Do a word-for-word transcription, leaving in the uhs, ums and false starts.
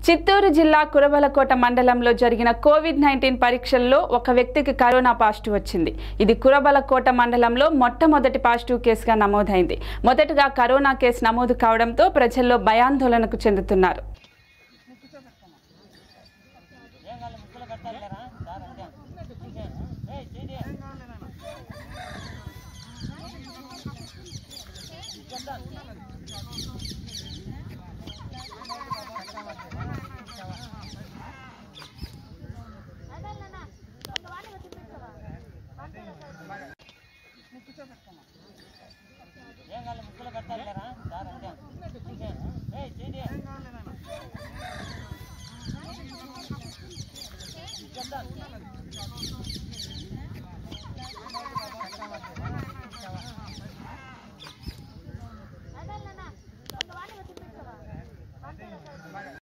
చిత్తూరు జిల్లా కురబలకోట మండలంలో జరిగిన కోవిడ్ నైన్టీన్ పరీక్షల్లో ఒక వ్యక్తికి కరోనా పాజిటివ్ వచ్చింది. ఇది కురబలకోట మండలంలో మొట్టమొదటి పాజిటివ్ కేసుగా నమోదైంది. మొదటగా కరోనా కేసు నమోదు కావడంతో ప్రజల్లో భయాందోళనకు చెందుతున్నారు. Done.